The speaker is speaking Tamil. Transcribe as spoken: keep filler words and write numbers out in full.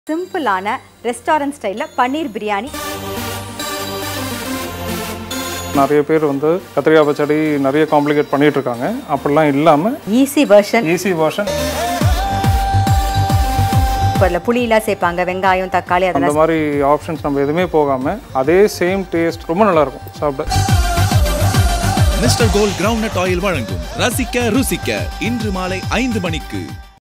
சிம்பிளான ரெஸ்டாரண்ட் ஸ்டைல்ல பன்னீர் பிரியாணி. நிறைய பேர் வந்து கத்திரிக்காய் பச்சடி நிறைய காம்ப்ளிகேட் பண்ணிட்டு இருக்காங்க. அப்படிலாம் இல்லாம ஈஸி வெர்ஷன் ஈஸி வெர்ஷன் பல்ல புளியெல்லாம் சேர்ப்பாங்க, வெங்காயம் தக்காளி அந்த அதெல்லாம். மாதிரி ஆப்ஷன்ஸ் நம்ம எதுவுமே போகாம அதே சேம் டேஸ்ட் ரொம்ப நல்லா இருக்கும் சாப்பிட. Mister gold groundnut oil வழங்கும் ரசிக்க ருசிக்க இன்று மாலை ஐந்து மணிக்கு.